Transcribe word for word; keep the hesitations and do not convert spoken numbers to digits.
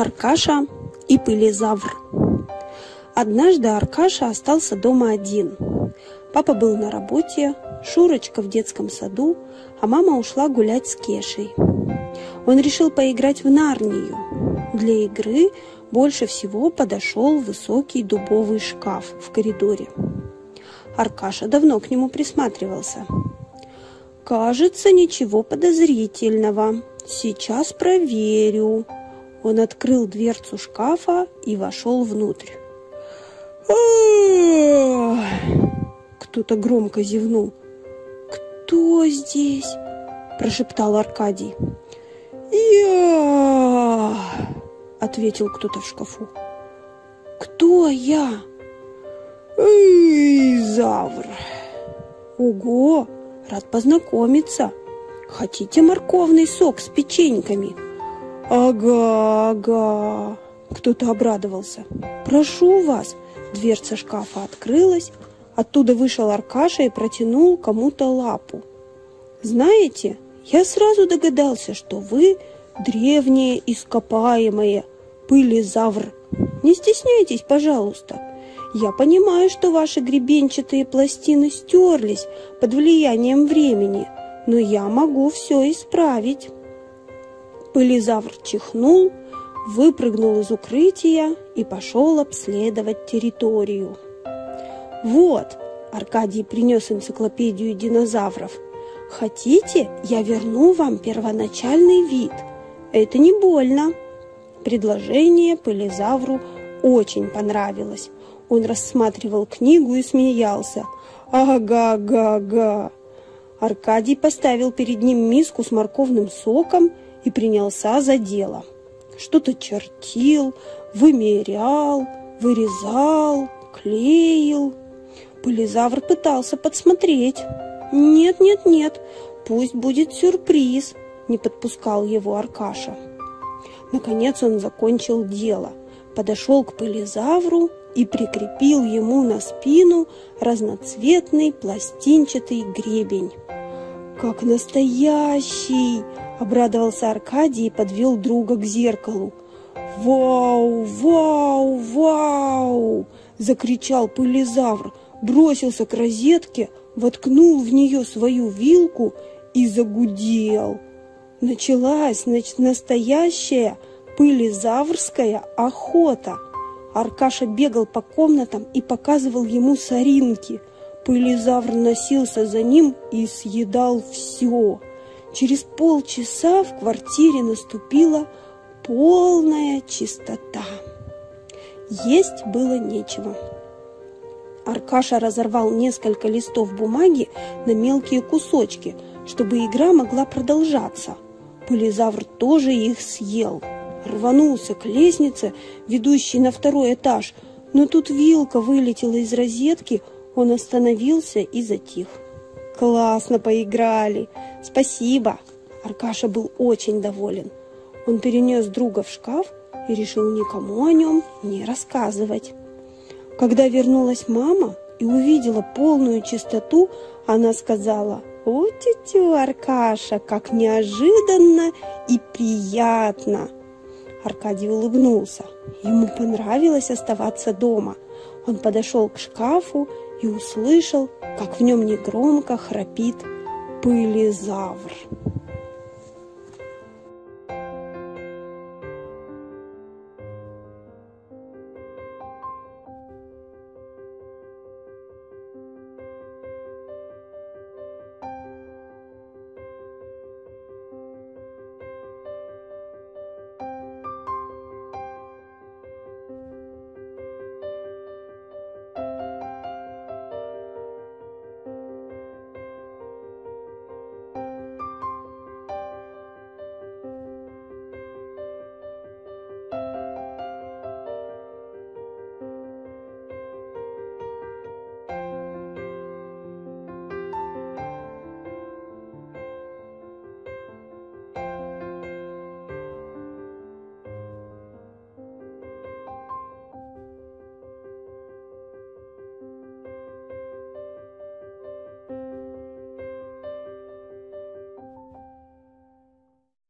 Аркаша и пылезавр. Однажды Аркаша остался дома один. Папа был на работе, Шурочка в детском саду, а мама ушла гулять с Кешей. Он решил поиграть в Нарнию. Для игры больше всего подошел высокий дубовый шкаф в коридоре. Аркаша давно к нему присматривался. «Кажется, ничего подозрительного. Сейчас проверю». Он открыл дверцу шкафа и вошел внутрь. Кто-то громко зевнул. «Кто здесь?» – прошептал Аркадий. «Я!» – ответил кто-то в шкафу. «Кто я?» «Завр». «Ого! Рад познакомиться. Хотите морковный сок с печеньками?» «Ага, ага!» Кто-то обрадовался. «Прошу вас!» Дверца шкафа открылась. Оттуда вышел Аркаша и протянул кому-то лапу. «Знаете, я сразу догадался, что вы древнее ископаемое, пылезавр. Не стесняйтесь, пожалуйста. Я понимаю, что ваши гребенчатые пластины стерлись под влиянием времени, но я могу все исправить». Пылезавр чихнул, выпрыгнул из укрытия и пошел обследовать территорию. «Вот», — Аркадий принес энциклопедию динозавров, «хотите, я верну вам первоначальный вид? Это не больно». Предложение пылезавру очень понравилось. Он рассматривал книгу и смеялся. «Ага-га-га». Аркадий поставил перед ним миску с морковным соком и принялся за дело. Что-то чертил, вымерял, вырезал, клеил. Пылезавр пытался подсмотреть. «Нет, нет, нет, пусть будет сюрприз», — не подпускал его Аркаша. Наконец он закончил дело, подошел к пылезавру и прикрепил ему на спину разноцветный пластинчатый гребень. «Как настоящий!» — обрадовался Аркадий и подвел друга к зеркалу. «Вау, вау, вау!» — закричал пылезавр, бросился к розетке, воткнул в нее свою вилку и загудел. Началась значит, настоящая пылезаврская охота. Аркаша бегал по комнатам и показывал ему соринки. Пылезавр носился за ним и съедал все. Через полчаса в квартире наступила полная чистота. Есть было нечего. Аркаша разорвал несколько листов бумаги на мелкие кусочки, чтобы игра могла продолжаться. Пылезавр тоже их съел. Рванулся к лестнице, ведущей на второй этаж, но тут вилка вылетела из розетки, он остановился и затих. «Классно поиграли! Спасибо!» Аркаша был очень доволен. Он перенес друга в шкаф и решил никому о нем не рассказывать. Когда вернулась мама и увидела полную чистоту, она сказала: «О, тетя Аркаша, как неожиданно и приятно!» Аркадий улыбнулся. Ему понравилось оставаться дома. Он подошел к шкафу и услышал, как в нем негромко храпит пылезавр.